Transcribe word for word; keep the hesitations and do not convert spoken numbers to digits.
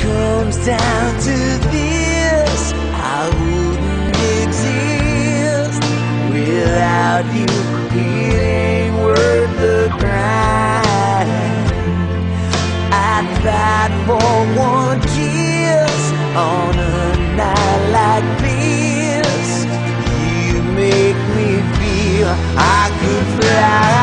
comes down to this, I wouldn't exist without you. It ain't worth the grind. I tried for one kiss on a night like this. You make me feel I could fly.